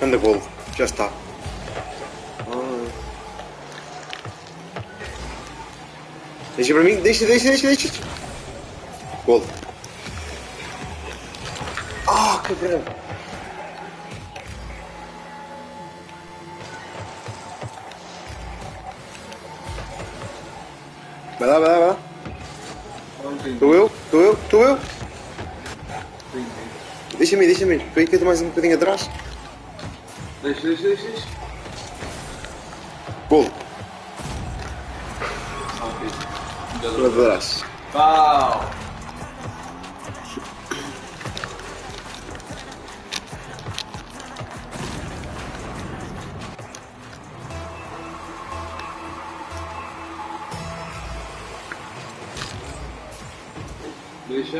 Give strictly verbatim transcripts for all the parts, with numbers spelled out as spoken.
Anda golo, já está. Ah. Deixa para mim, deixa, deixa, deixa, deixa. Golo. Ah, que cabrão. Vai lá, vai lá, vai lá. Estou eu, estou eu, estou eu. Deixa-me, deixa-me. Espera aí que eu estou mais um bocadinho atrás. Deixa, deixa, deixa, deixa. Golo. Ok. Para atrás. Pau! Deixa.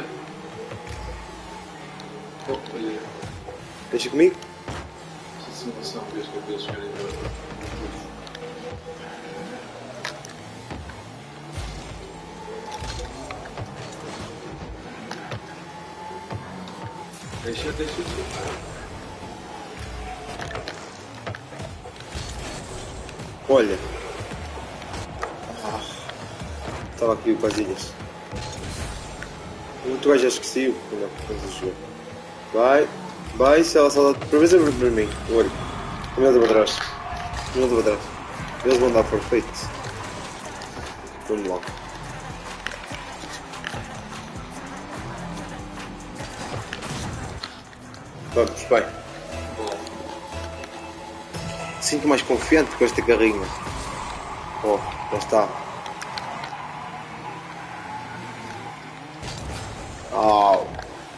Oh, olha. Deixa comigo. Essa simulação vês que eu vejo querem ver. Deixa, deixa, deixa. Olha. Ah, estava aqui o Casilhas. O gajo já esqueci. Não, não sei jogar. Vai, vai, se ela salta. Por vez abre para mim. Olha. Caminhada para trás. Caminhada para trás. Eles vão dar perfeito. Vamos lá. Vamos, vai. Sinto mais confiante com esta carrinha. Oh, já está. Oh.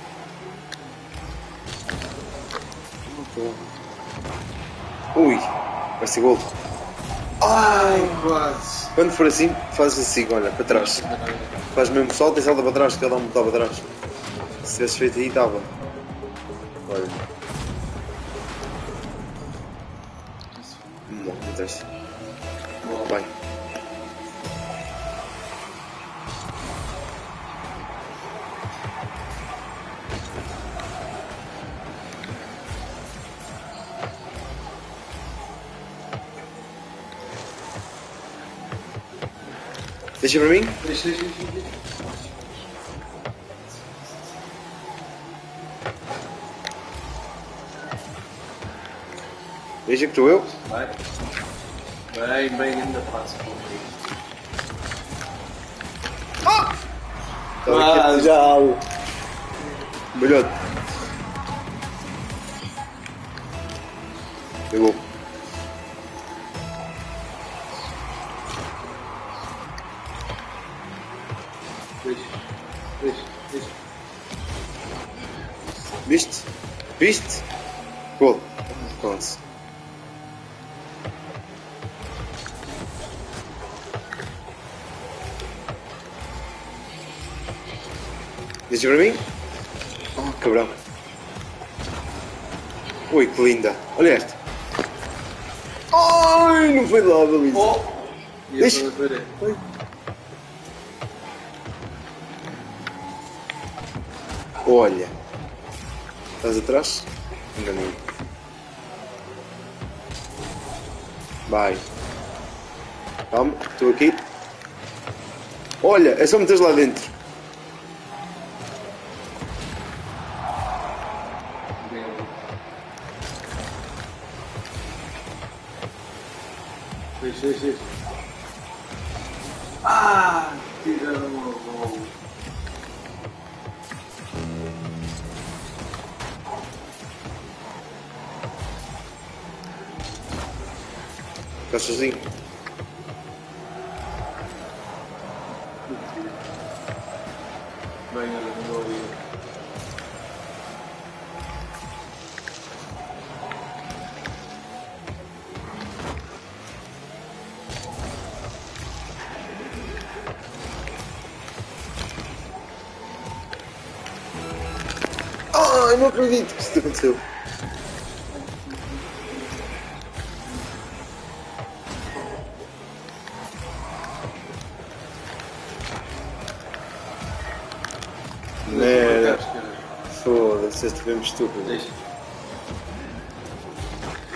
Ui, vai ser gol. Ai, quase. quando for assim, faz assim, olha, para trás. Faz mesmo salto e salta para trás, que ele dá um botão para trás. Se tivesse feito aí, estava. Olha. Não, não interessa. Vai. Deixa para mim? Deixa, deixa, deixa, deixa. Deixa que estou eu. Vai. Bem, bem, ainda passo. Ah! Ah, já. Melhor. Pegou. Deixa, deixa, deixa. Viste? Viste? Gol. Pronto. Deixa para mim? Oh, cabrão. Ui, que linda. Olha esta. Ai, não foi lá, Baliza. Oh! E Deixa. a ver. Oi. Olha. Estás atrás? Enganei. Vai. Calma, estou aqui. Olha, é só meteres lá dentro. Deixa, deixa, deixa. Ah! Tiraram uma bola. Estás sozinho? Bem, olha, mandou ali. Ai, não acredito que isso aconteceu. Merda. Foda-se, este foi muito estúpido. Deixa.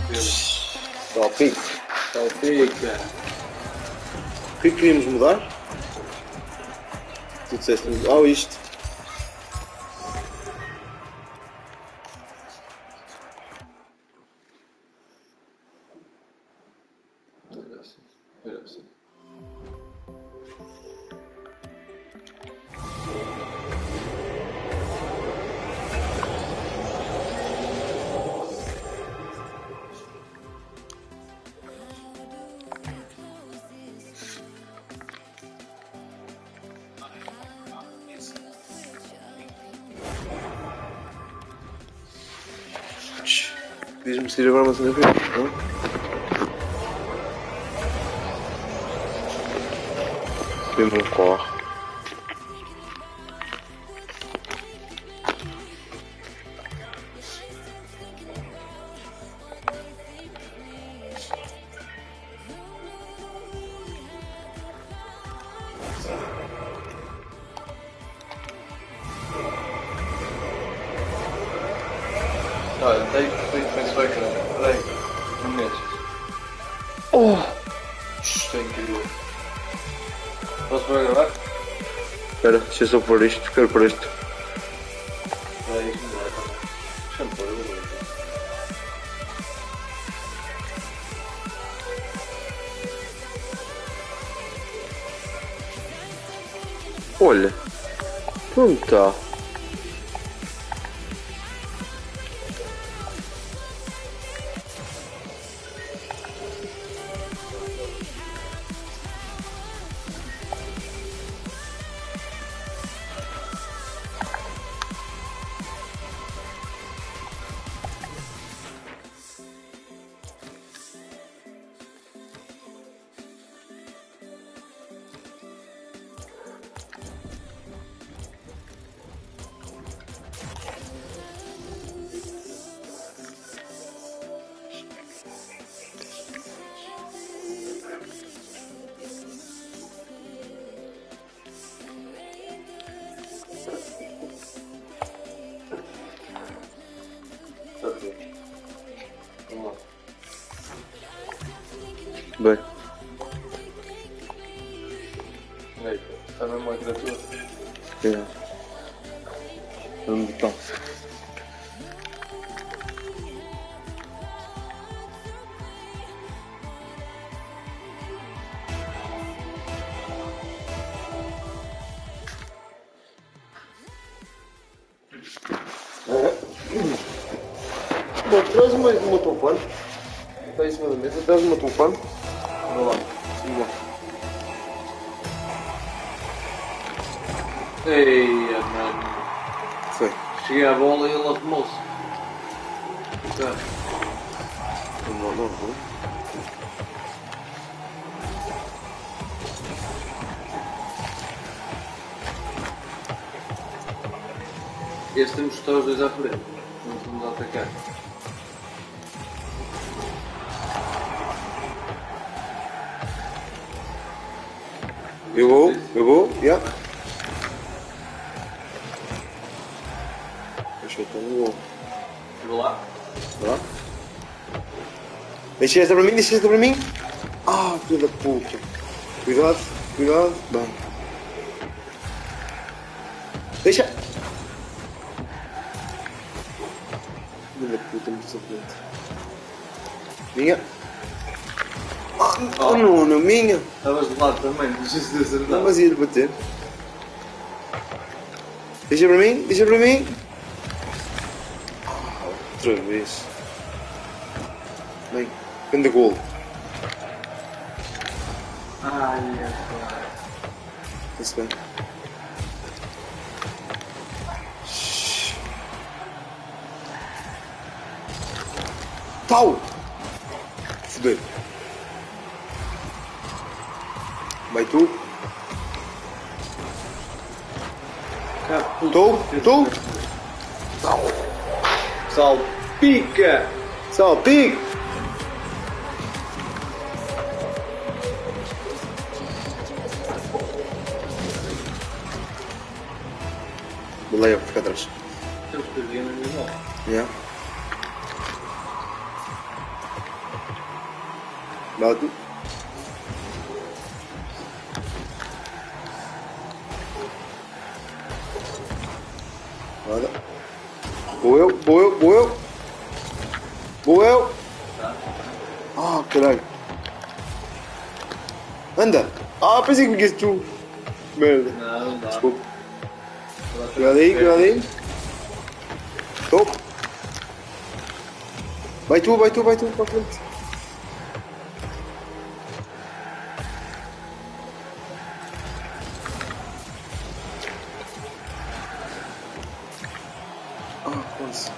Salpique. Salpica. O que é que queríamos mudar? Tu disseste, oh isto. Era assim. Era assim. Diz-me se ir agora uma cena para não? Mesmo um corre. Olha, tem que pensar o ecrã. Espera aí. Não mexas. Oh! Isto é incrível. Posso para gravar? Espera, deixa eu só pôr isto, quero pôr isto. Espera aí, isso não vai também. Deixa-me pôr, eu vou ver. Olha, pronto está. Ok. Vamos lá. Bem, Eita, está mesmo uma criatura. é. Vamos então. Bom, traz uma, uma telefone. Está em cima da mesa, traz uma telefone. Vamos lá. Vamos lá. Eia, mano. Foi. Cheguei à bola e ele arrumou-se. Tá. Vamos lá, não, não. Esse temos que estar os dois à frente. Não vamos atacar. Eu vou, eu vou, já. Yeah. Deixa eu estar no gol. Vou lá. Tá? Deixa esta para mim, deixa esta para mim. Ah, filho da puta. Cuidado, cuidado. Bem. Deixa. Filho da puta, muito sofrente. Minha. Ah, oh, não, não, minha. Estavas de lado também, não sei se deu acertar. Não, mas ia-lhe bater. Deixa para mim, deixa para mim. Ah, outra vez. Bem, grande golo. Ai, é claro. Está-se bem. Pau! Foder. Vai tu. Estou, estou. Salpica! Salpique. Boleia, fica atrás. Temos que vir na minha mão. Yeah. Vai lá tu. Olha. Vou eu, vou eu, vou eu. Vou eu. Tá? Ah, caralho. Anda. Ah, pensei que me guias tu. Merda. Não, não dá. Desculpa. Cuidado aí, cuidado aí. Tô. Vai tu, vai tu, vai tu, para frente. Ah, quase.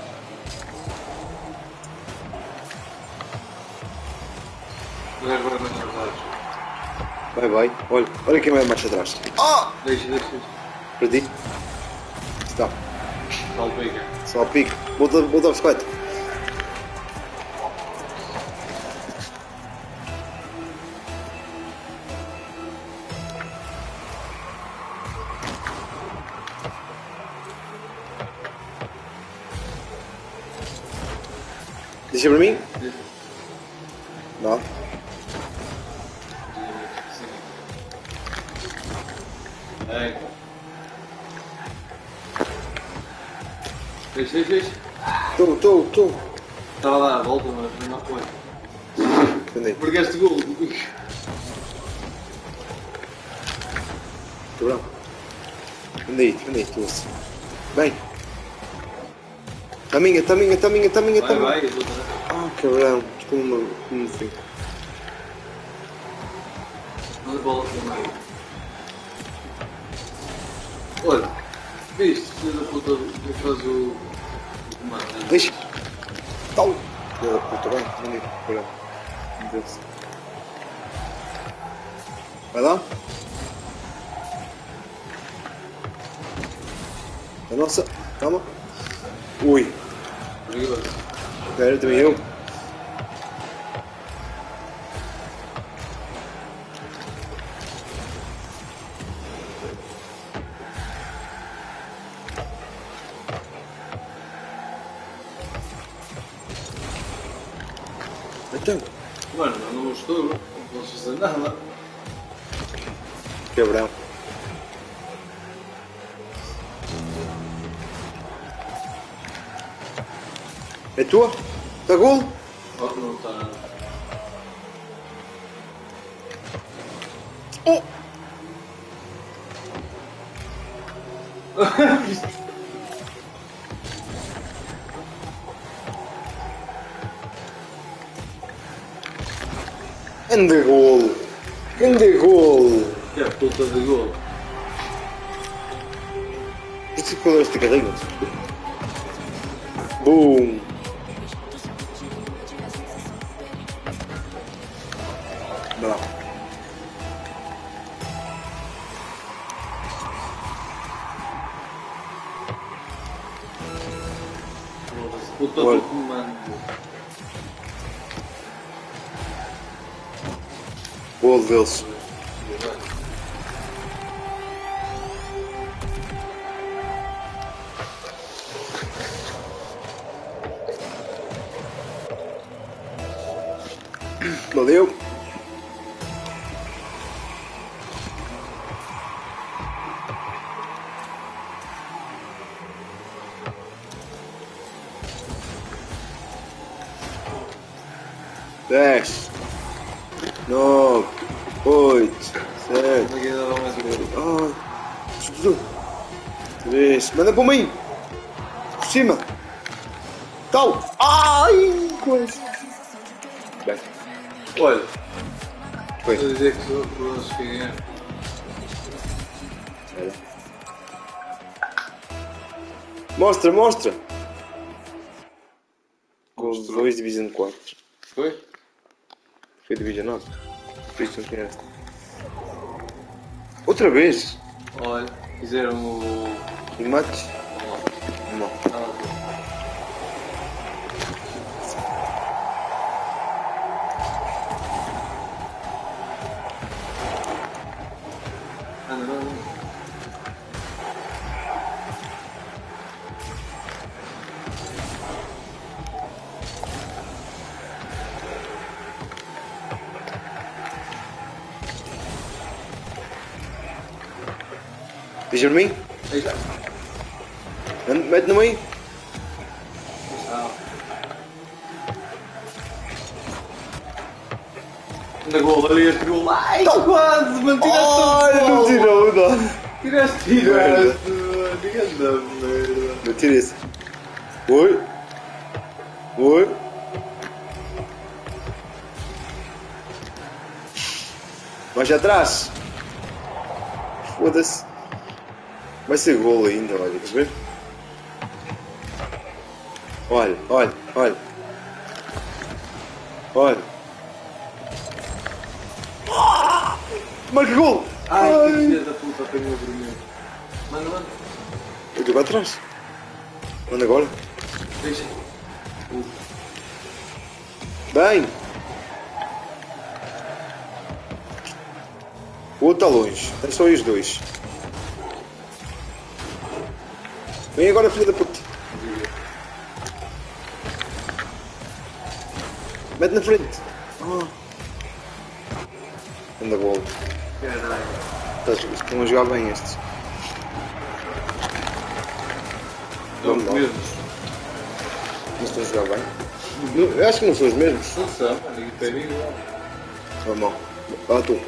Vai, vai, vai, vai. Vai, vai. Olha, olha quem vai mais atrás. Ah! Deixa, deixa, deixa. Perdi. Está. Só o pica. Só pico. Volta, volta a bicicleta. Deixa para mim? Não. Ei. Deixa, deixa, deixa. Estou, estou, estou. Estava a dar a volta, mas não foi. Entendi. Porque este gol. Cabrão. Entendi, entendi. Estou assim. Bem. Taminha, taminha, taminha, taminha, Vai, taminha. vai, eu vou dar. Ah, cabrão. Como como fim. Manda a bola para o meio. Olha, viste, filho da puta, que faz o. o comando. Deixa. Tal. Filha da puta, bem. Entendi. Cabrão. Meu Deus. Vai lá. A nossa. Calma. Ui. Perigoso. Espera, também eu. Então. Mano, não não estou, não posso fazer nada. Cabrão. É tua? Está golo? Oh, não está nada. Oh! Ande golo! Ande golo! Que é puta de gol. Isto ficou este carrinho. Boom! Não. Puta Olha. do comando. Golo deles. Valeu! Dez, nove, oito, sete, Como é que ainda dá mais um gol? ai, escutou? Três, manda para o meio! Por cima! Tal! Ai, coisa! Bem, Olha, foi. estou a dizer que sou curioso quem é. Olha. Mostra, mostra! Gol dois, Division quatro. Foi? Foi Division nove. Por isso não tinha esta. Outra vez! Olha, fizeram o. Um match? Não. Ah, anda, anda. Deixa para mim. Aí já. Ande- Mete no meio. Na gol, ali este gol. Ai, quase, mano, tiraste Ai, a não bola. tirou, não. Tiraste, tiraste, mano, que grande merda. Não tira esse. Oi. Oi. Mais atrás. Foda-se. Vai ser gol ainda, olha, quer ver? Olha, olha, olha. Olha. Marca gol! Ai, que filha da puta, apanhou o vermelho. Manda, manda. Eu estou para trás. Manda agora. Deixa. Uh. Bem. O outro está longe. É só os dois. Vem agora, filha da puta. Mete na frente. Oh. Anda gol. Caralho. Estão a jogar bem estes. Não, Vamos lá. mesmo. Não estão a jogar bem? Não, eu acho que não são os mesmos. Não são, mano, ninguém tem igual. Vamos lá. Lá tu.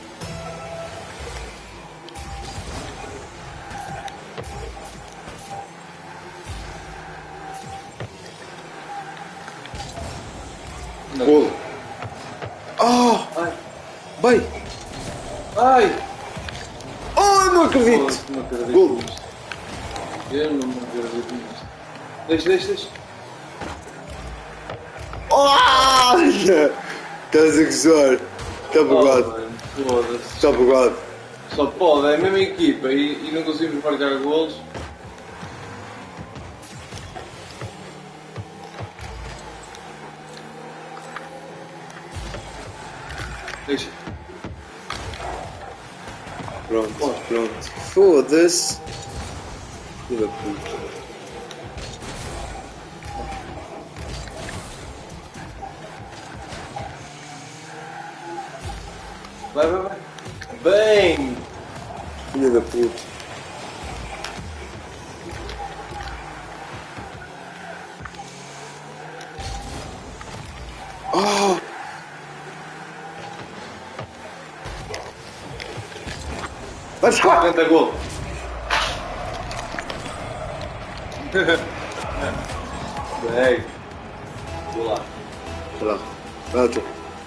Golo. Ah! Ai, Bem! ai! Oh, não acredito! Pô, não acredito Golo. nisto. Eu não acredito nisto. Deixa, deixa, deixa. Oh! Estás a gozar. Está Oh, bugado. mano, foda-se. Está bugado. Só pode, é a mesma equipa e, e não conseguimos marcar golos. Deixa. Pronto, pronto. Foda-se. Filha da puta. Vai, vai, vai. Bem! Filha da puta. Oh! Vai buscar! quarenta gol. Bem. Vou lá. Vai lá. Vai lá tu.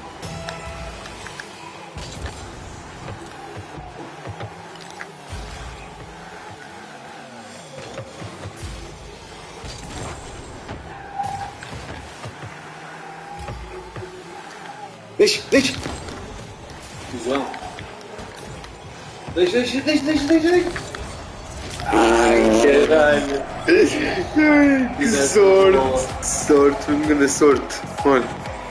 Deixa, deixa. João. Deixa, deixa, deixa, deixa, deixa, deixa. Ai, Caralho. Ai, que sorte, que sorte, foi uma grande sorte. Olha.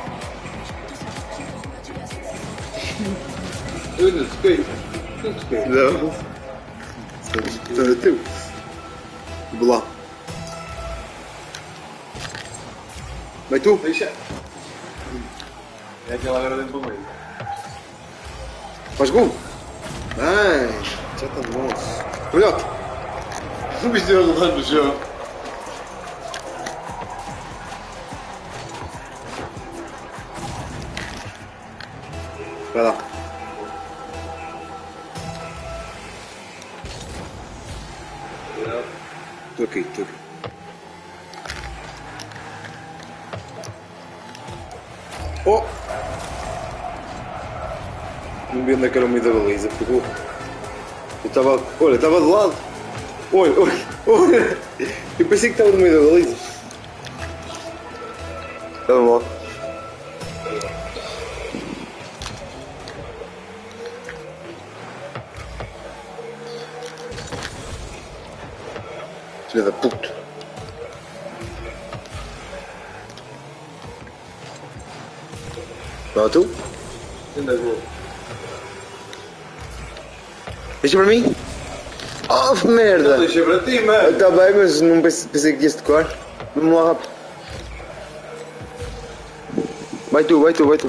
Eu não toquei. Não toquei. Não. Está a teu. Vamos lá. Vai tu. Deixa. É aquela agora dentro do meio. Faz gol. Ai, já está bom. Olhote. Não viste eu rodar no jogo. Vai lá. Estou aqui, estou aqui. Oh! Não vi onde é que era o meio da baliza, pegou. Eu estava. Olha, estava de lado. Olha, olha, olha. Eu pensei que estava no meio da baliza. Estava lá. Filha da puta. Vai lá tu? Ainda gol. Deixa para mim. Oh, merda! Deixa para ti, mano. Está bem, mas não pensei, pensei que ias tocar. Vamos lá rápido. Vai tu, vai tu, vai tu.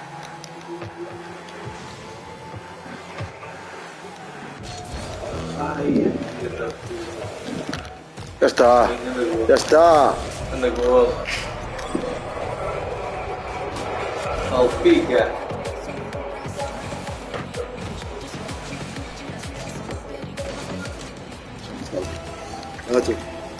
Ah, Ai, filha da puta. Já está. Anda gol. Já está. Anda gol. Salpica. Ótimo.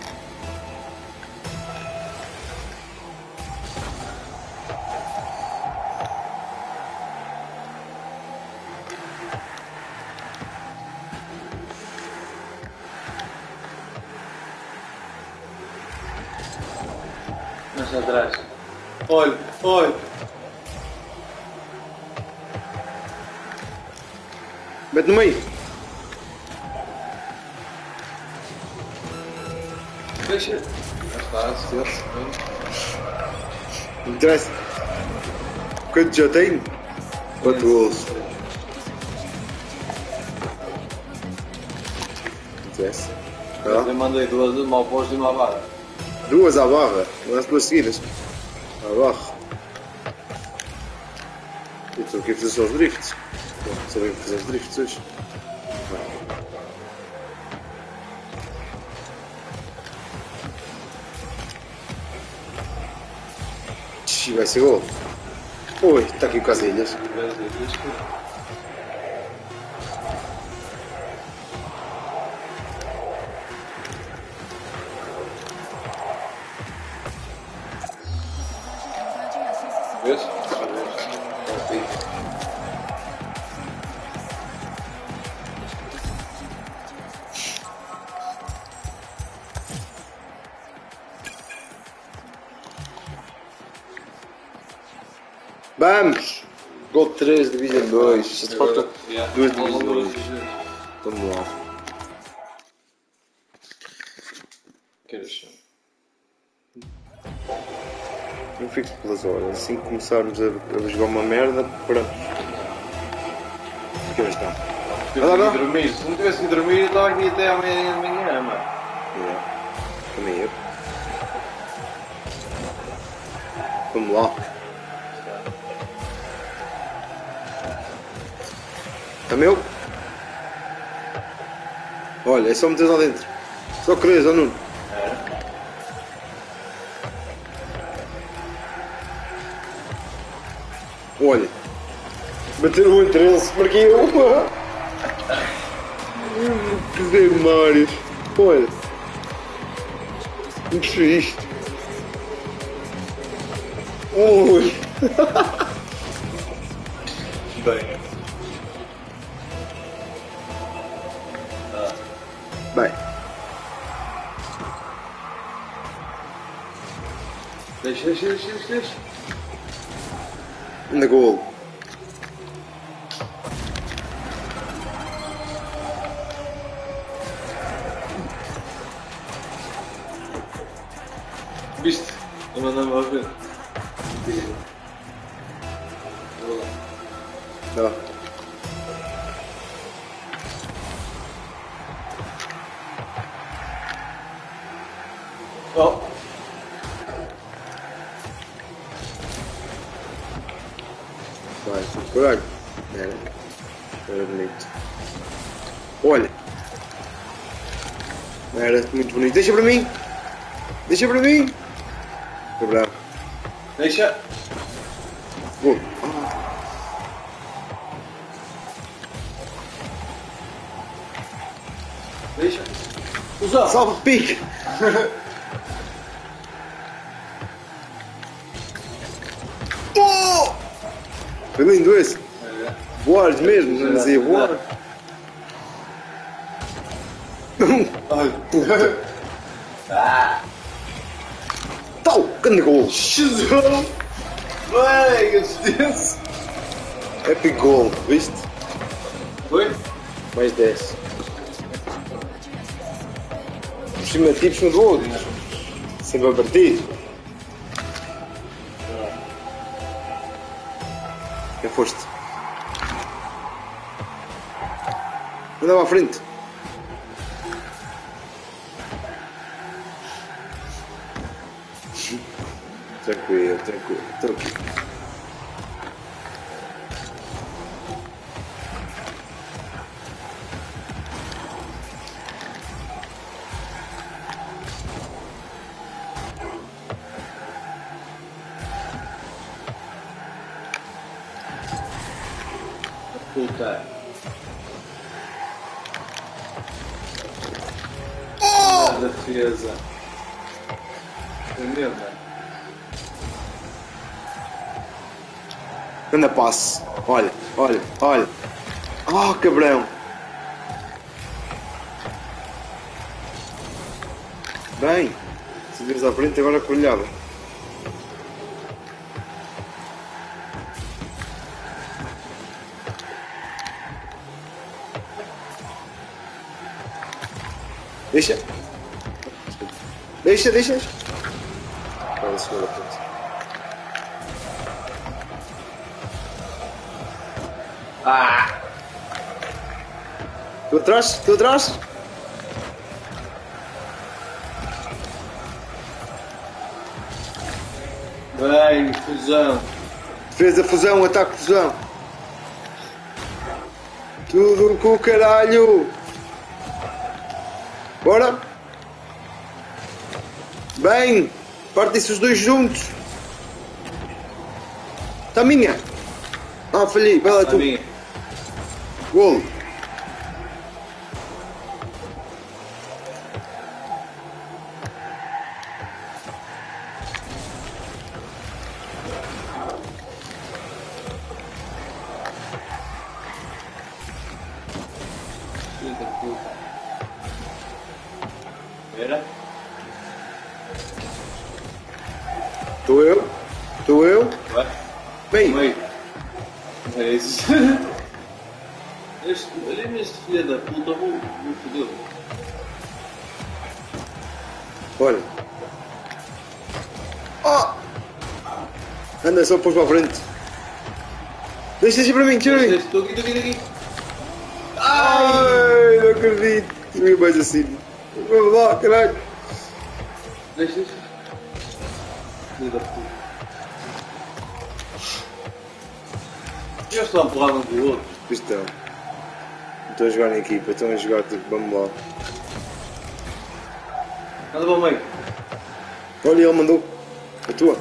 Mais atrás. Olha, olha. Mete no meio. Deixa. Já está, se Não interessa. Quanto já tenho? Quatro gols. Não interessa. Eu Ah, mandei duas de mal posto e uma barra. duas à barra. Não as duas seguidas. À barra. Eu estou aqui a fazer só os drifts. Não sabem fazer os drifts hoje. Ixi, vai ser gol. Ui, está aqui o Casilhas. Vês? Vamos! Gol três, Division dois. Só te faltam Yeah. duas Ao longo divisões. das divisões. Vamos lá. Queres chão? Eu fico pelas horas. Assim que começarmos a, a jogar uma merda, pronto. Que horas está? Tivesse Ah, não. que dormir. Se não tivesse que dormir, eu estava aqui até amanhã de manhã, mano. Yeah. Também eu. Vamos lá. É meu? Olha, é só meter lá dentro. Só queres, ó Nuno. Olha. Bater o entre eles, marquei eu. Que demónios. Olha. O que é isto? Ui. Bem. Bem. Deixa, deixa, deixa, deixa, deixa. Na gol. Viste? Eu mandei-me a ver. Ó. Oh. Vai, caralho. Era. Era bonito. Olha. Era muito bonito. Deixa para mim. Deixa para mim. Tô bravo. Deixa. Gol. Deixa. Usa. Salve, pique. Oh! Foi lindo esse. Boas mesmo, não dizia boas. Ai, puta. Ah. Tal, grande gol. Jesus. Ai, que assistência. Epic gol, viste? Foi? Mais dez. Por cima de tipos um do outro. Sempre a partir. Quem foste? Andava à frente. Tranquilo, tranquilo, tranquilo. puta. Oh! A defesa. Entendeu, mano? Anda passe. Olha, olha, olha. Oh, cabrão. Bem, se vires à frente agora colhava. Deixa. Deixa, deixa. Olha, segunda frente. Ah! Tu atrás? Tu atrás? Bem, fusão. Defesa, fusão, ataque, fusão. Tudo com o caralho. Bora. Bem. Partem-se os dois juntos. Está minha. Ah, falhei. Vai lá A tu. minha. Golo. Filho da puta. Era? Estou eu. Estou eu. Vai. Bem. Meio. É isso. Este, olha-me este filho da puta, vou, vou foder. Olha. Oh! Anda, só pôs para a frente. Deixa assim para mim, tira mim. Estou aqui, estou aqui, estou aqui. Ai, não acredito. Subiu mais assim. Vamos lá, caralho. Deixa, deixa. Filho da puta. Eles estão a porrar um com o outro. Estão. Não estão a jogar em equipa, estão a jogar tipo, vamos lá. Anda para o meio. Olha, ele mandou. A tua.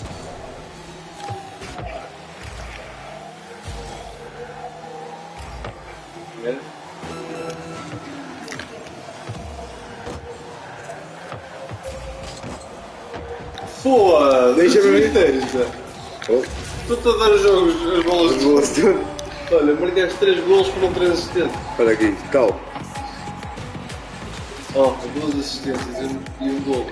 Era? Foda-se! Deixa para mim. Deixa. Oh, Estou-te a dar os jogos, as bolas as de bolas de- Olha, marcaste três golos, foram três assistências. Olha aqui, tal. Oh, duas assistências e um, e um gol.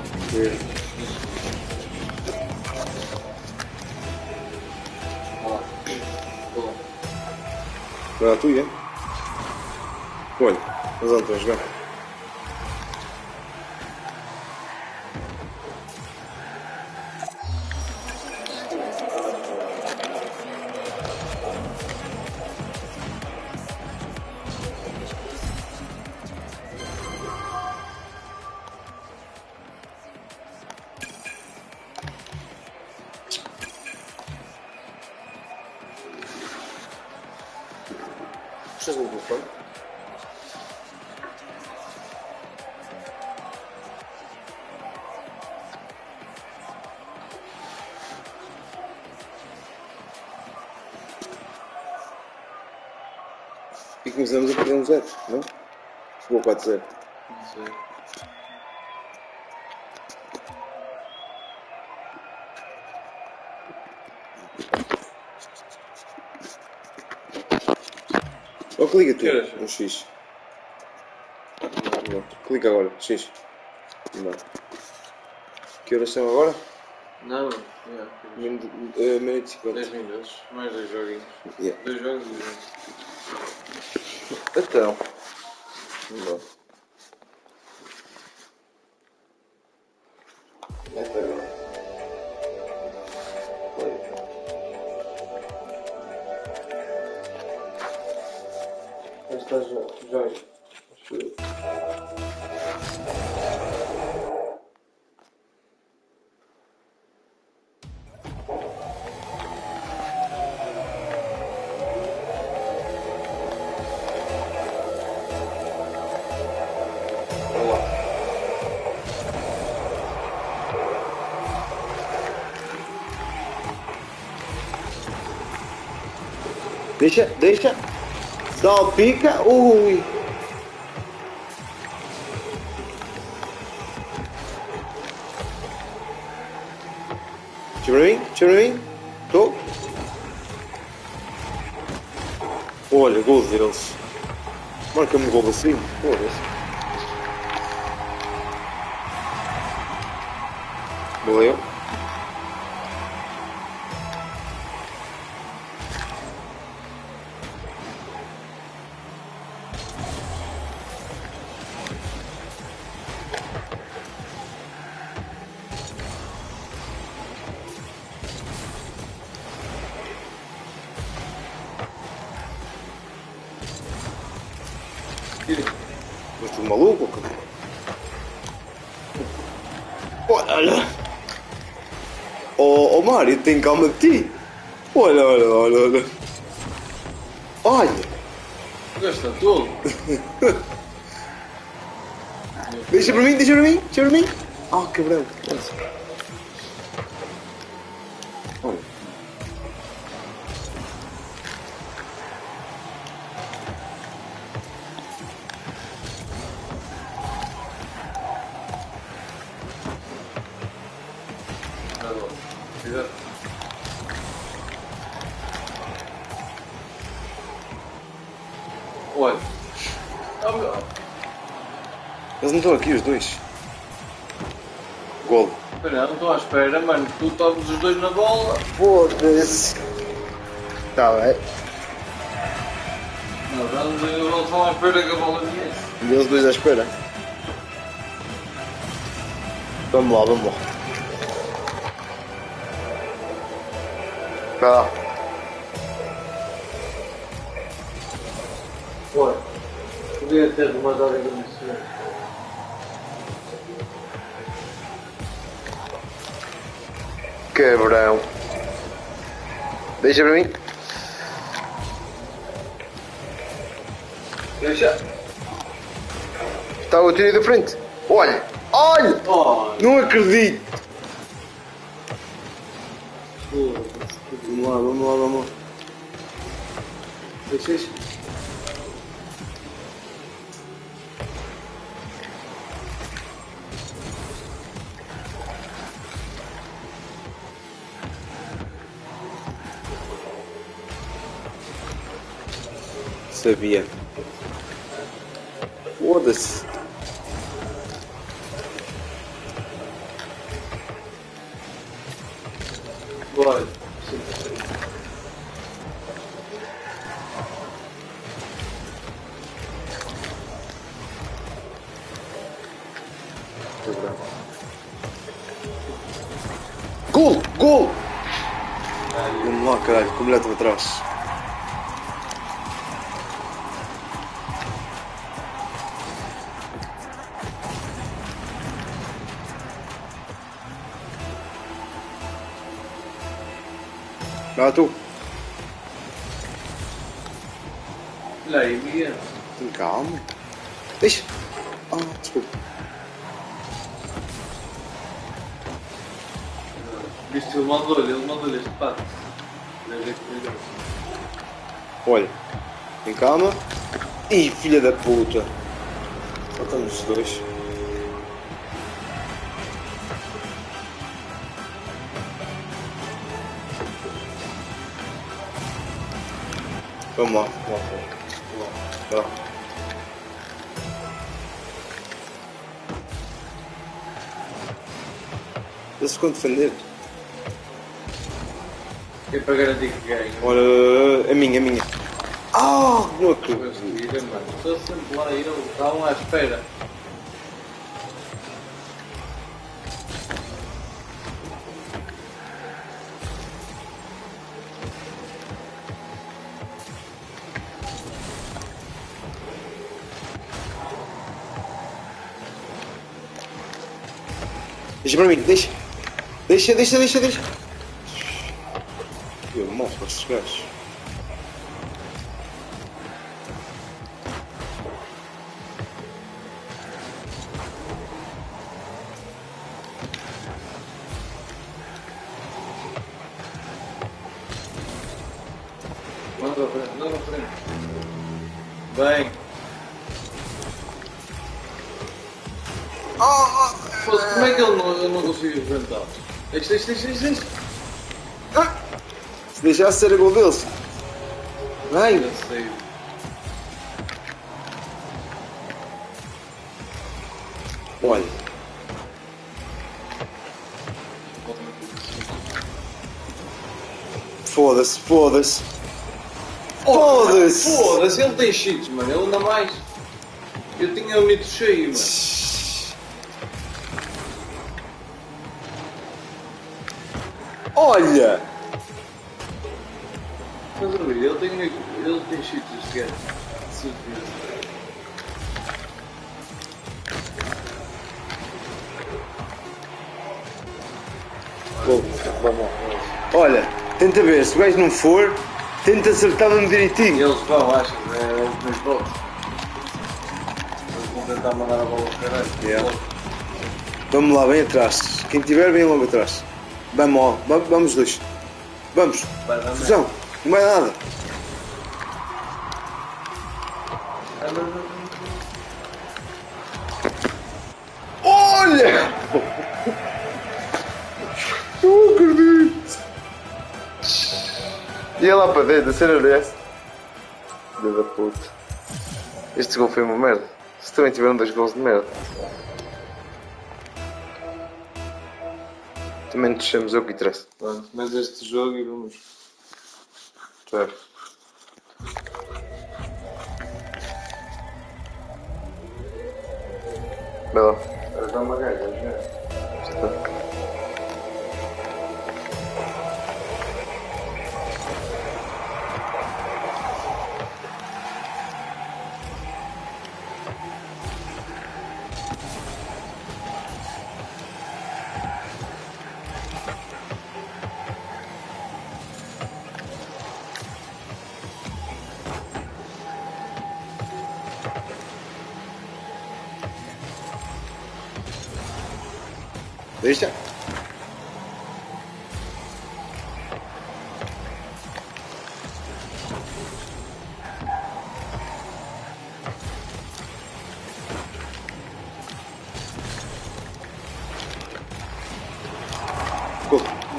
Ah, bom. Vai lá tu, é? Olha, mas onde estão a jogar? Puxas no telefone? E começamos a perder um zero, não? Chegou a quatro zero. Não sei. Ou clica tu, Que horas? um X. Não, clica agora, X. Não. Que horas são agora? Não, não. Yeah, Minuto uh, minuto e cinquenta. dez minutos, mais dois joguinhos. Yeah. Dois jogos e dois. Então. Não. Até agora. Esta já. já. Acho eu. Vamos lá. Deixa, deixa. Salpica. Ui. Tira para mim, tira para mim. Estou. Olha, gol deles. Marca-me gol assim. Foda-se. Valeu. Mas tudo maluco? Olha! Oh, oh Mário, tem calma de ti! Olha, olha, olha, olha! Olha! O gajo está todo. Deixa para mim, deixa para mim, deixa para mim! Ah, cabrão! Olha! Olha. Eles não estão aqui, os dois. Golo. Espera, não estou à espera, mano. Tu estavas os dois na bola. Foda-se. Tá bem. Não, estávamos os dois na bola, estão à espera que a bola viesse. E eles dois à espera. Vamos lá, vamos lá. Vai lá. Olha, podia ter rematado ainda no segundo. Cabrão. Deixa para mim. Deixa. Está o tiro aí da frente. Olha. Olha. Oh, Não acredito. foda-se. Vamos lá, vamos lá, vamos lá. Deixa isso. Sabia. Foda-se. Bora. Gol! Gol! Vamos lá, caralho, como já estava atrás. Vai tu. Olha aí, Miguel. Tem calma. Deixa. Ah, desculpa. Viste, ele mandou-lhe, ele mandou-lhe este pato. Deve ver que melhor. Olha. Tem calma. Ih, filha da puta. Só estamos os dois. Vamos lá. Vamos lá. Vamos lá. Eles ficam a defender. É para garantir que ganha. Olha, é minha, é minha. Ah, não Eu acredito. seguida, mano. Estou sempre lá e eles estavam à espera. Deixa para mim, deixa. Deixa, deixa, deixa, deixa. Eu morro para esses gajos. Manda para frente, manda para frente. Bem. Ah, Pô, como é que ele não, ele não conseguiu enfrentar? Deixa, deixa, deixa, deixa, deixa. ah. Se deixasse ser a gol deles. Vai. Já sei. Olha. Foda-se, foda-se. Foda-se. Foda-se, ele tem cheats, mano. Ele anda mais. Eu tinha o nitro cheio, mano. Olha. Mas a ver, ele tem, ele tem cheats, este gajo. Certeza. Gol. Olha, tenta ver, se o gajo não for, tenta acertar-me direitinho. Eles vão, achas? É os meus votos. Eles vão tentar mandar a bola ao caralho. Yeah. Vamos lá, bem atrás. Quem tiver, vem logo atrás. Vamos, ó. Vamos, vamos dois. Vamos. Vai dar Fusão. Não vai dar nada. Olha! Não acredito! Ia lá para dentro, a cena dessa. Filha da puta. Este gol foi uma merda. Se também tiveram dois gols de merda. Também nos deixamos eu que interessa. Pronto, mas este jogo e vamos. Certo. Vai lá. Para dar uma gaja, já. Deixa. Gol.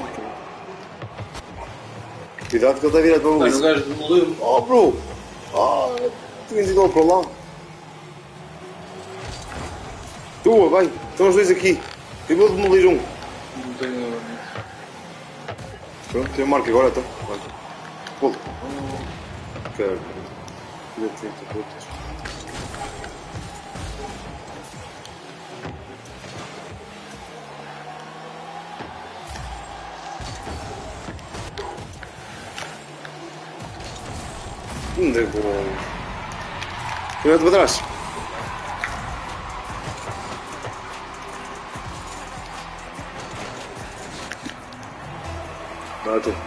Cuidado que ele está virado para o Mano, o Luís. gajo demoliu-me. Oh, bro! Oh, tinhas ido logo para lá. Tua, vai. Estão os dois aqui. Eu vou demolir um. Não tenho. Pronto, eu marco agora, então. Vai. Gol. Quero. Filha de trinta putas. Não deu gol. Filha para trás. Vai tu.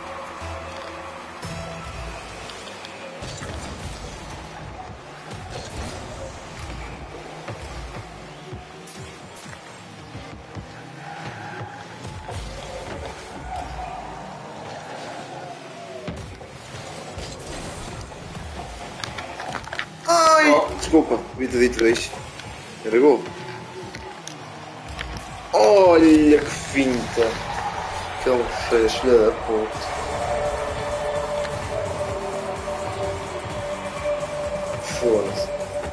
Ai! Oh. Desculpa, devia ter dito dois. Era gol. Olha que finta. Que ele fez, filha da puta. Foda-se.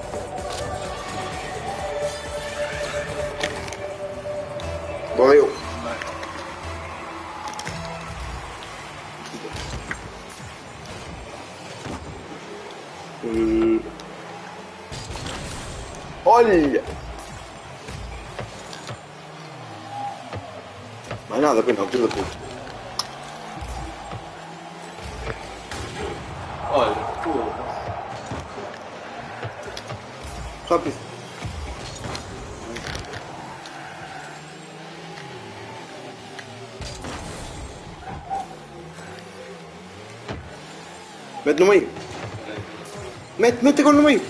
Valeu. Hum. Olha! Não é nada, não, filho da puta. Olha, porra. Rápido. Mete no meio. Mete, mete agora no meio.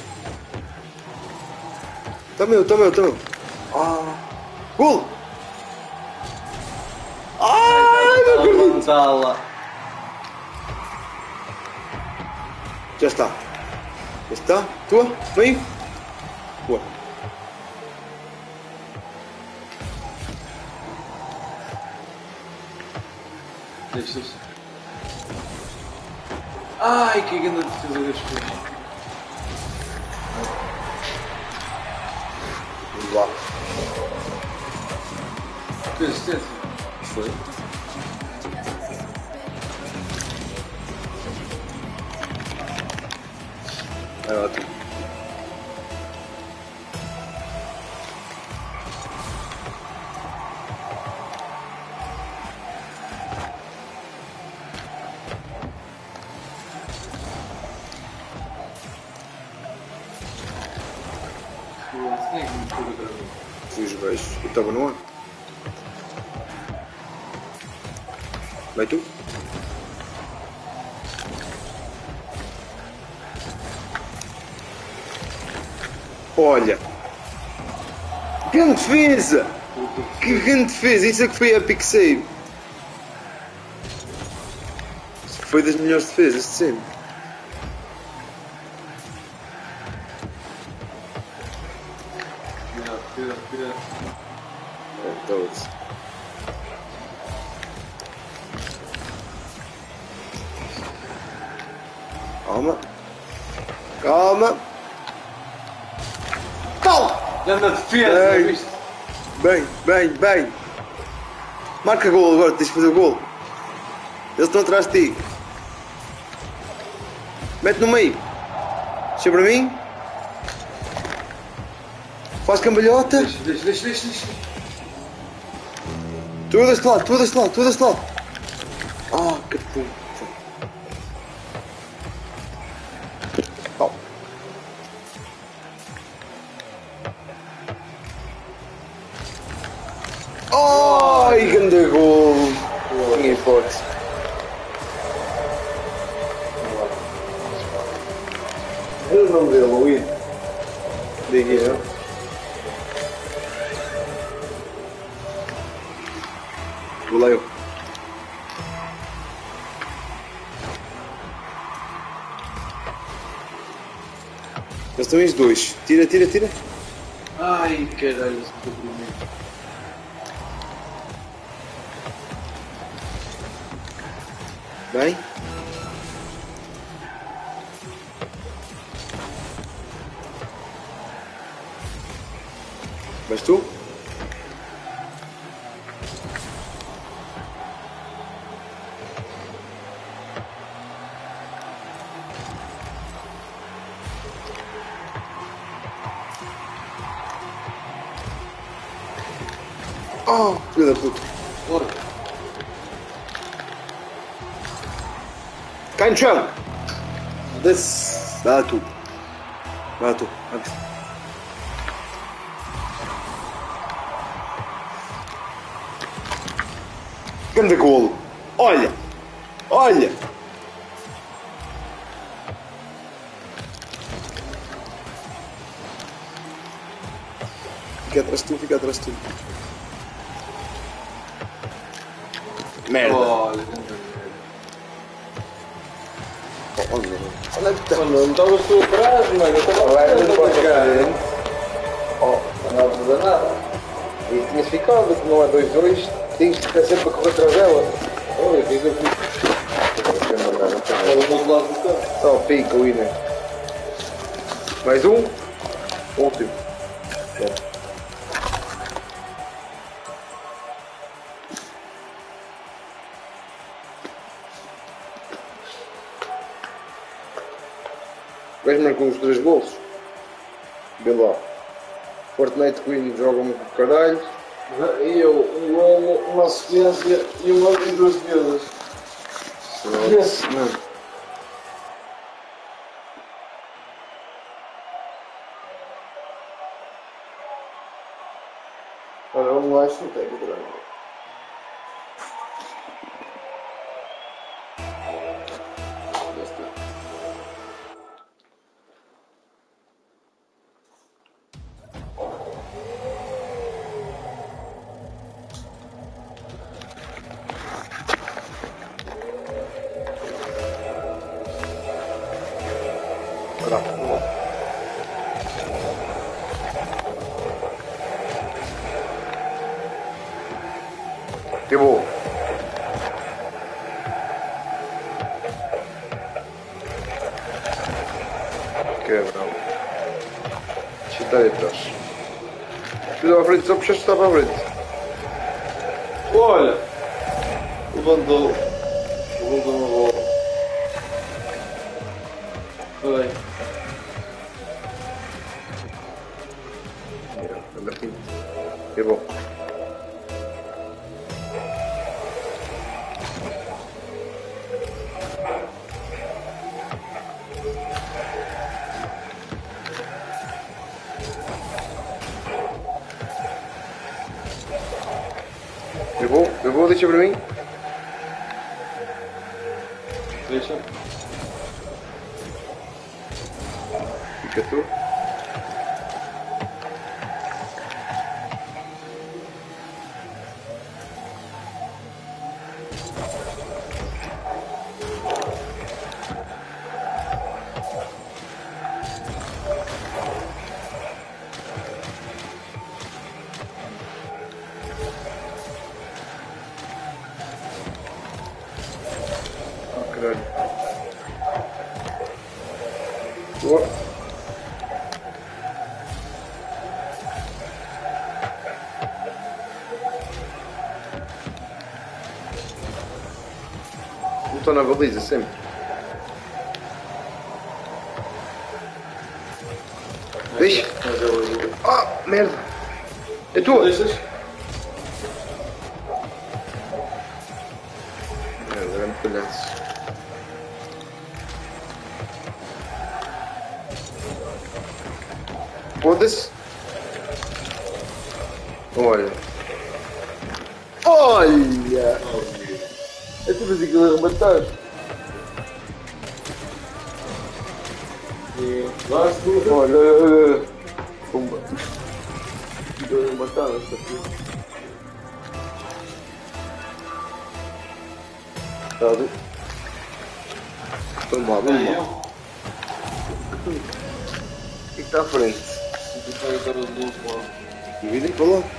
Tá meu, tá meu, tá meu. Ah. Gol! Ai, não acredito. Levantá-la. Já está. Está? Tua? Vem? Boa. Deixa isso. Ai, que grande defesa deste filme. Vamos lá. Que assistência. Foi. É ótimo. Quem é que me pôs outra vez? Fui os beijos. Eu estava no ar. Vai tu? Olha! Grande defesa! Que grande defesa! Isso é que foi epic save! Foi das melhores defesas de sempre. Cuidado, cuidado, cuidado. É, todos. Calma. Calma. Calma! Grande defesa, Ei. viste? Bem, bem, bem. Marca gol agora, tens de fazer o gol. Eles estão atrás de ti. Mete no meio. Deixa para mim. Faz cambalhota. Deixa, deixa, deixa, deixa, deixa. Tu deste lado, tu deste lado, tu deste lado. Ah, que puta. Calma. Ai, grande gol. Ninguém pode. Olha o nome dele, Luís. Diga eu. Vou lá eu. Eles estão os dois. Tira, tira, tira. Ai, caralho, esse comprimento. Bem. Vais tu? Oh, filho da puta. Bora. Cai no chão. Desce. Dá tu. Dá tu. Antes. Grande golo. Olha. Olha. Fica atrás de tu, fica atrás de tu. Merda. Olha, grande merda. Oh, olha. Olha que tá. Mano, não estavas tu atrás, mano. Eu estava Vai, não pode ficar. ficar. Oh, não dá para nada. E tinhas ficado, que não é dois dois, tens que ficar sempre a correr atrás dela. Olha, que eu fui. Olha do outro lado do campo. Só pica o Ina. Mais um. Último. O gajo marcou os três golos. Vê lá. Fortnite Queen joga-me com o caralho. E eu, um golo, uma assistência e, uma, e duas defesas. Não. Ora, vamos lá, isto não tem que durar. Já está. Bravo. Acabou. Cabrão. Deixa eu estar aí atrás. Puxa para a frente, só puxaste está para a frente. Olha! Levantou. Levantou uma bola. Foi. Anda aqui. Acabou. Eu vou, eu vou, deixa para mim. Deixa. Fica tu. Caralho. Boa. Não estou na baliza sempre. Deixa. Mas eu vou. Ah, merda. É tua. Deixas? Merda, grande palhaço. Foda-se. Olha. Olha! É tudo assim que ele arrematar. Vai, segura. Olha, olha, olha. Pumba. Estou a arrematar esta aqui. Sabe? Vamos lá, vamos lá. O que está à frente? Vai estar os dois lá. Dividem para lá.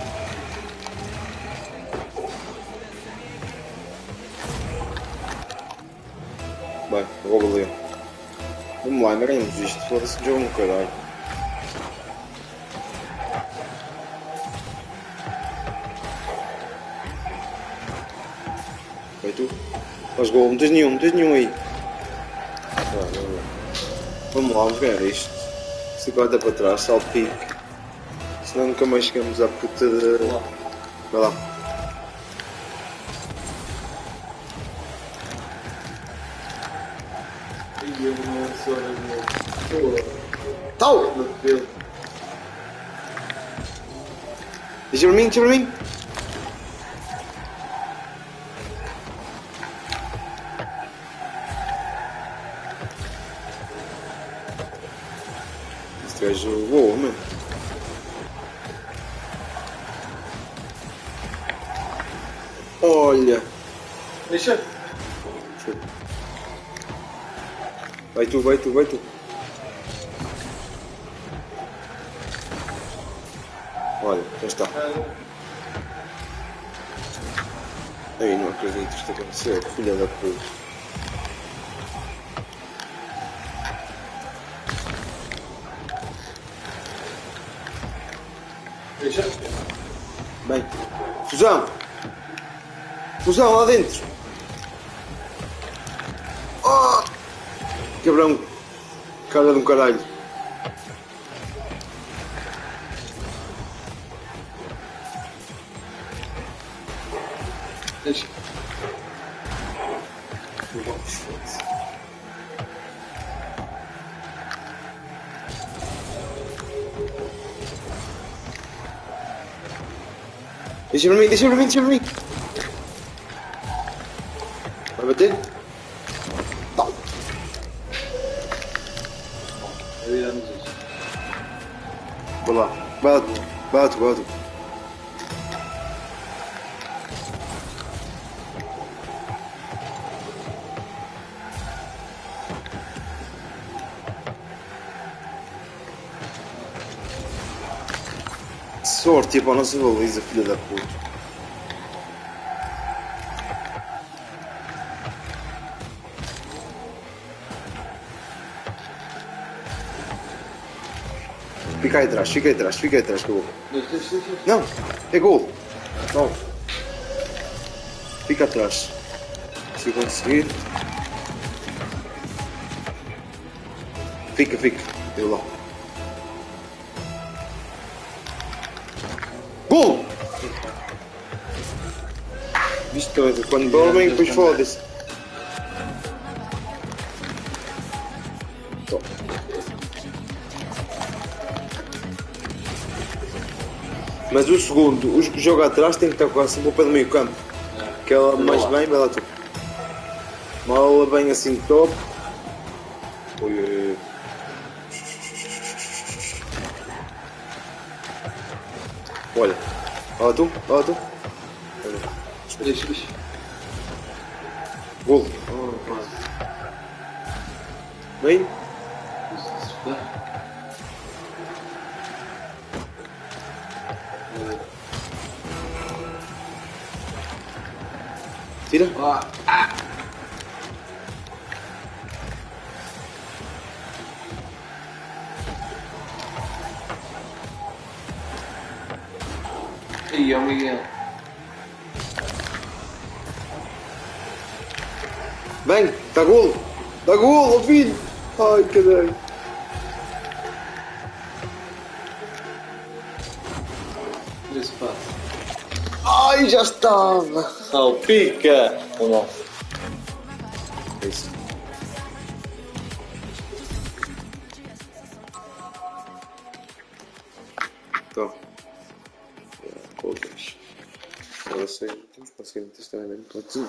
Bem, rouba ali. Vamos lá, ganhamos isto. Foda-se que jogo no caralho. Vai tu. Faz gol, não tens nenhum, não tens nenhum aí. Ah, vamos lá. Vamos lá, vamos ganhar isto. cinquenta para trás, salpique. Senão nunca mais chegamos à puta de. Vai lá. E eu não sou de novo. Tal! No pelo. Deixa para mim, deixa para mim. Este gajo voa, mano. Olha. Deixa. Vai tu, vai tu, vai tu. Olha, já está. Aí não acredito que isto aconteceu, filha da puta. Deixa. Bem, fusão! Fusão lá dentro! Oh! Cabrão! Cara de um caralho! Deixa. Deixa para mim, deixa para mim, deixa para mim! Vai bater? Tá. Viramos isto. Vou lá. Bate, bate, bate. Sorte para a nossa baliza, filha da puta. Fica aí atrás, fica aí atrás, fica aí atrás que eu vou. Deixa, deixa, deixa. Não! É gol! Não! Fica atrás. Se eu conseguir. Fica, fica. Eu lá. Gol! Visto, quando dormem, depois foda-se. Top. Mas o segundo, os que jogam atrás tem que estar quase sempre ao pé do meio campo. Que ela mais bem, vai lá tu. Mal bem assim top. Ui, ui, ui. Olha, olha tu, olha tu. Olha. Deixa, deixa. Gol. Oh, quase. Bem? Isso, vai. Tira. Ah, ah. Aí, é o Miguel. Bem, dá golo. Dá golo, ó filho. Ai, caralho. Esse passo. Ai, já estava. Salpica! Ou não? É isso. Então. Outras. Agora sei. Temos que conseguir meter isto também para tudo.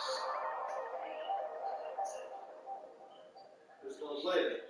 Crystal later.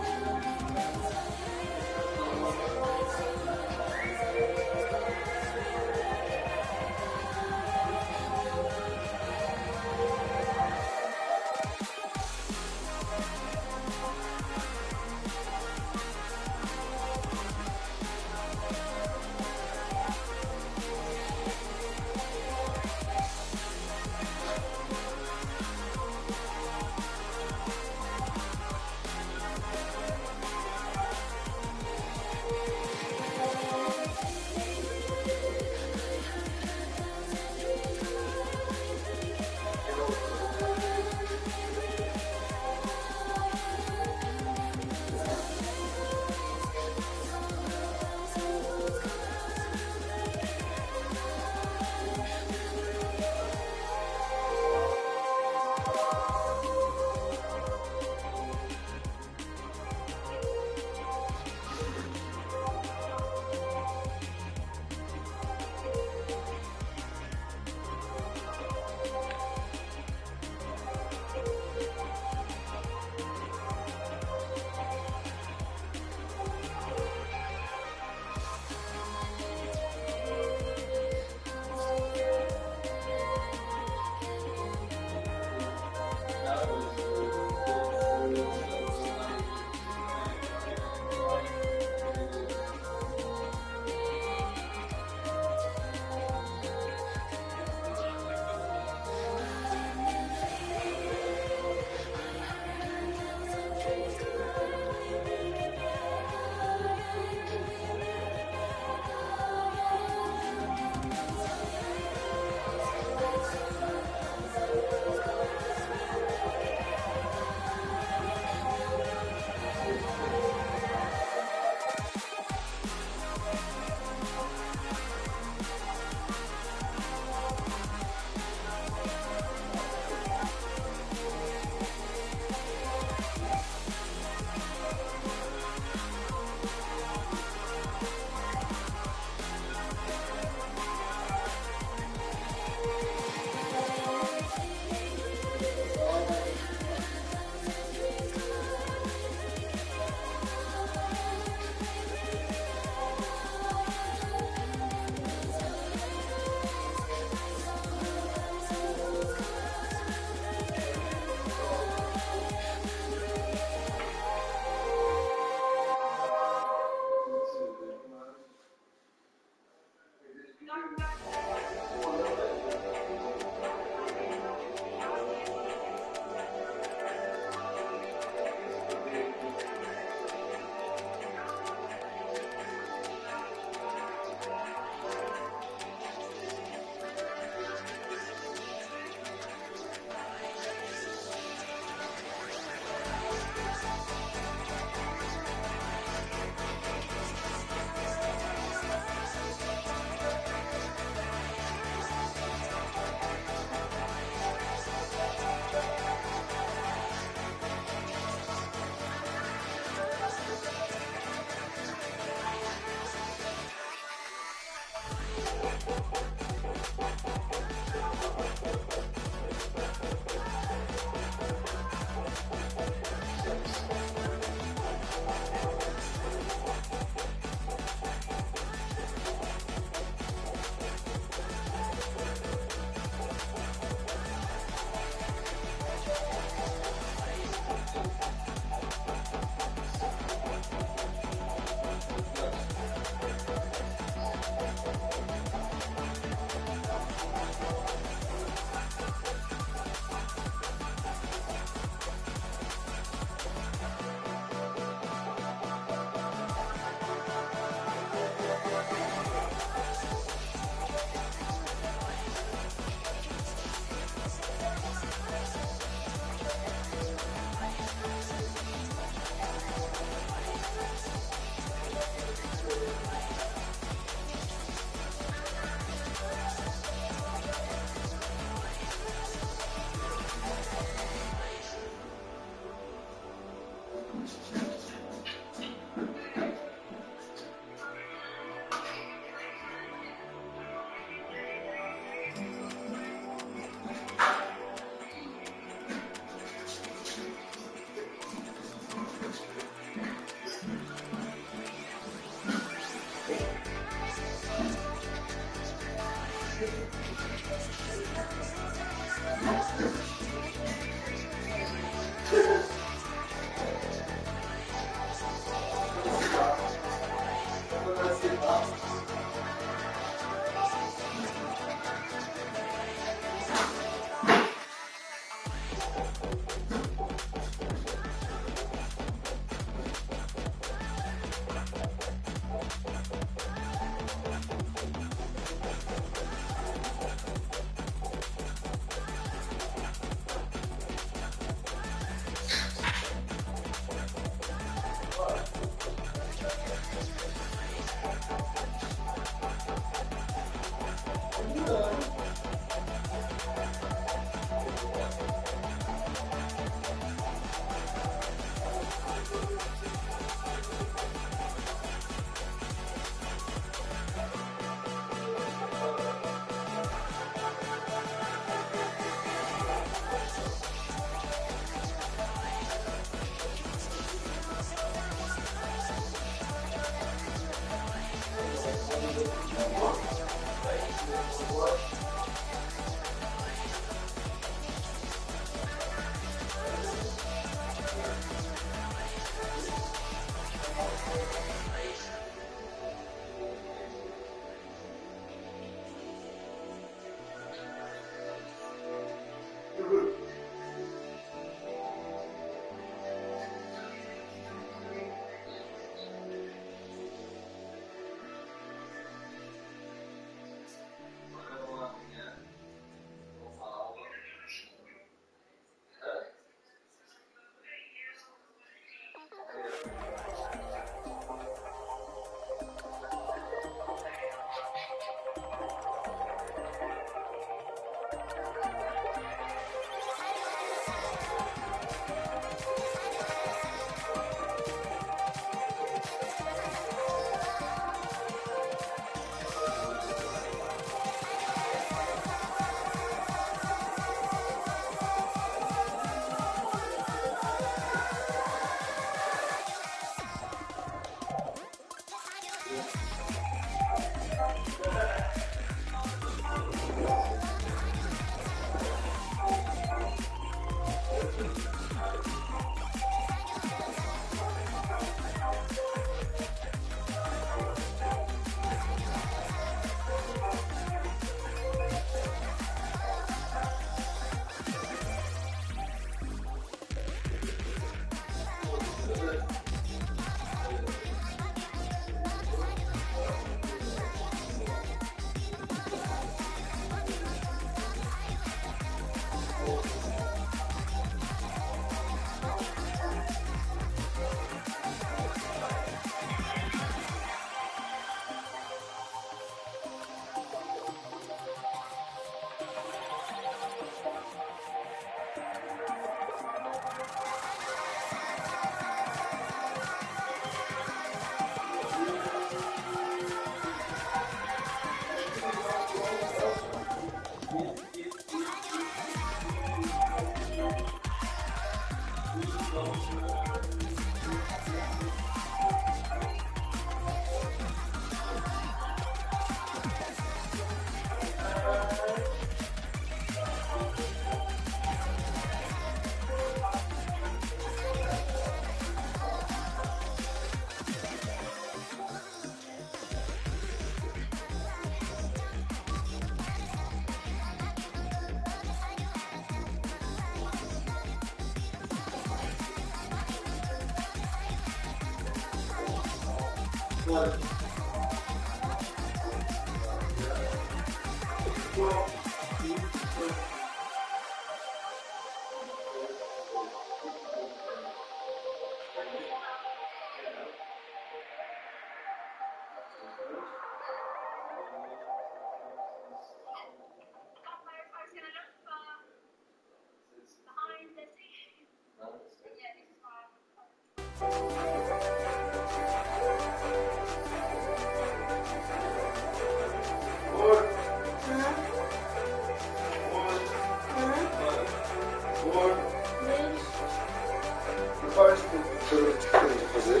Faz tudo o que tens a fazer.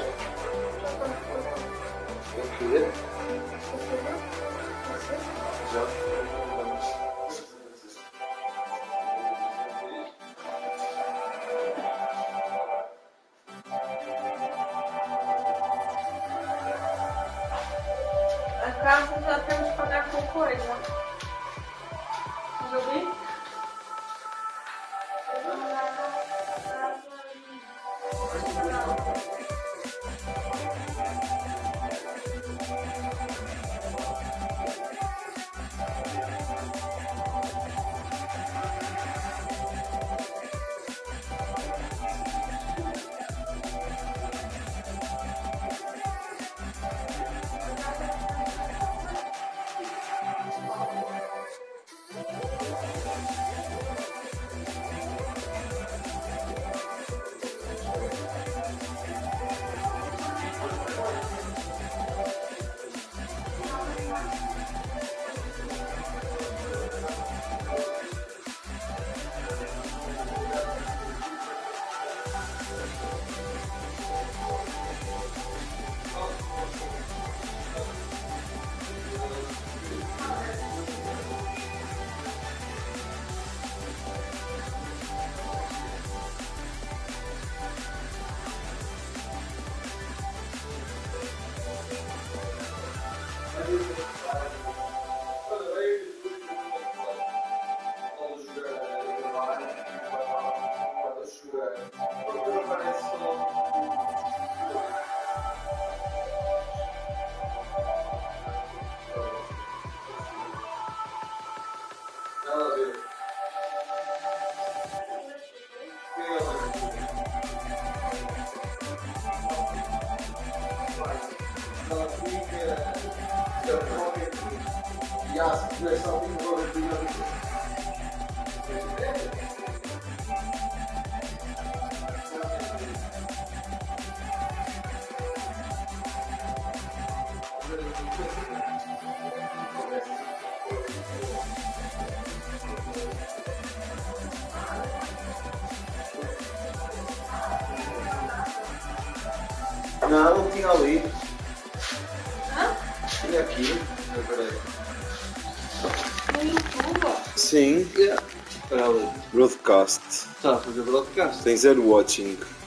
O quê? Já? A casa já temos que pagar com coisa. Tudo bem? Não, não tinha ali. Hã? Tinha aqui. No YouTube? Sim. Espera ali. Broadcast. Está a fazer broadcast. Tem zero watching.